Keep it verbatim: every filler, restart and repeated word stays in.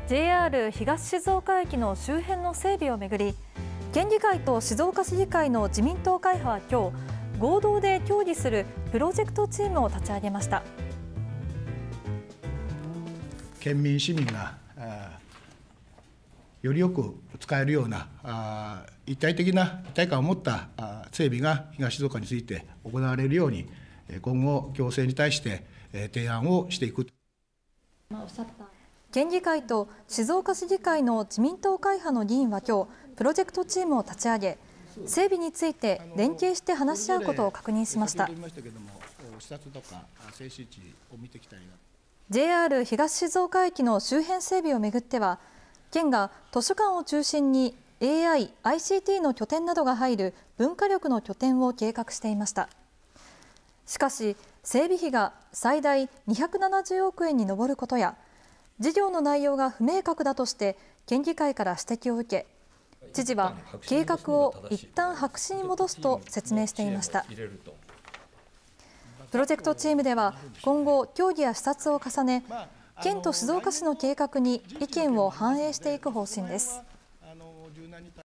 ジェイアール 東静岡駅の周辺の整備をめぐり、県議会と静岡市議会の自民党会派は今日、合同で協議するプロジェクトチームを立ち上げました。 県民市民がよりよく使えるような一体的な一体感を持った整備が東静岡について行われるように、今後行政に対して提案をしていく。 県議会と静岡市議会の自民党会派の議員は今日プロジェクトチームを立ち上げ、整備について連携して話し合うことを確認しました。 ジェイアール 東静岡駅の周辺整備をめぐっては、県が図書館を中心に エーアイ、アイシーティー の拠点などが入る文化力の拠点を計画していました。しかし整備費が最大にひゃくななじゅうおくえんに上ることや、事業の内容が不明確だとして県議会から指摘を受け、知事は計画を一旦白紙に戻すと説明していました。プロジェクトチームでは今後協議や視察を重ね、県と静岡市の計画に意見を反映していく方針です。